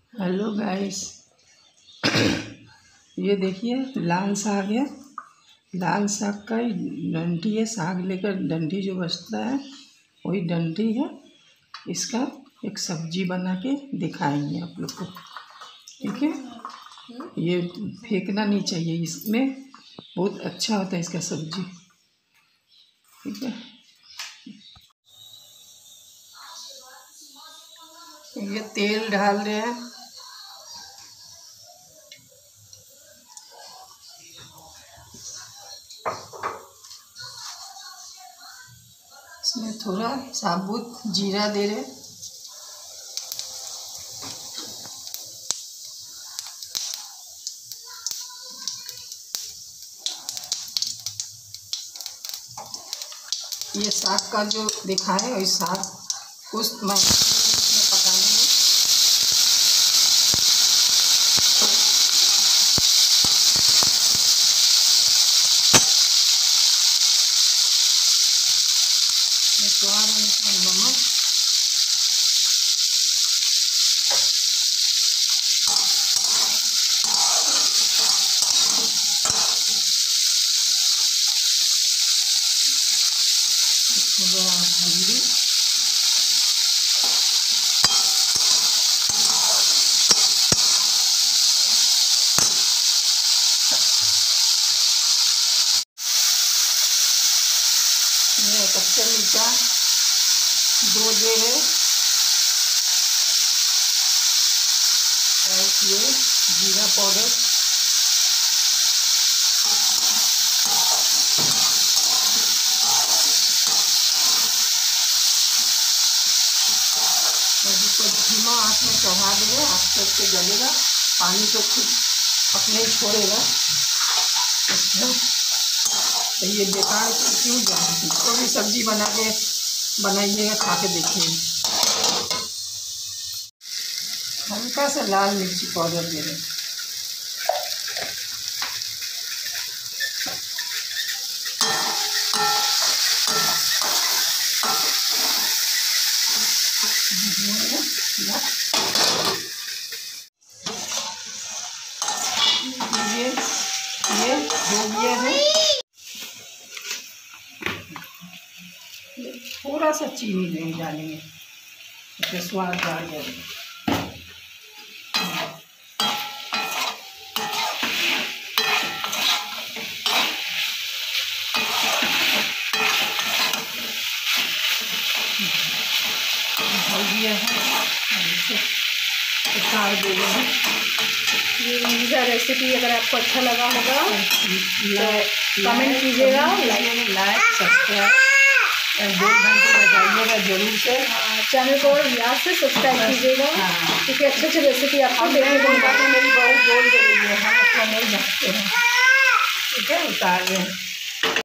Hello guys. ये देखिए लाल साग है। लाल साग का ही डंठी है। साग लेकर डंठी जो बचता है वही डंठी है। इसका एक सब्जी बना के दिखाएंगे आप लोग को, ठीक है। ये फेंकना नहीं चाहिए, इसमें बहुत अच्छा होता है इसका सब्जी, ठीक है। ये तेल डाल रहे हैं। इसमें थोड़ा साबुत जीरा दे रहे। ये साग का जो दिखा है वही साग उस में पकाने में। स्वाद अनुसार नमक, थोड़ा हल्दी, कच्चा मिर्चा 2 दे है, और ये जीरा पाउडर, इसको धीमा आंच में चढ़ा देंगे। आस्ते आस्ते जलेगा, पानी तो खुद अपने ही छोड़ेगा। तो ये बेकार क्यों जाए, इसको भी सब्जी बनाइएगा, खा के देखिए। हल्का सा लाल मिर्ची पाउडर दे दें। ये हो गया है। थोड़ा सा चीनी डालेंगे, इससे स्वाद आ जाएगा। हो गया है, इसे उतार देंगे। ये मेरा रेसिपी अगर आपको अच्छा लगा होगा तो कमेंट कीजिएगा, लाइक सब्सक्राइब 2 घंटे बजाइएगा जरूर से। चैनल को याद से सब्सक्राइब कीजिएगा, क्योंकि अच्छी अच्छी रेसिपी आपको देखने को मिलेगी। मेरी बहुत बोल दे रही है, हम अपना नहीं जानते हैं, ठीक है। उतार रहे हैं।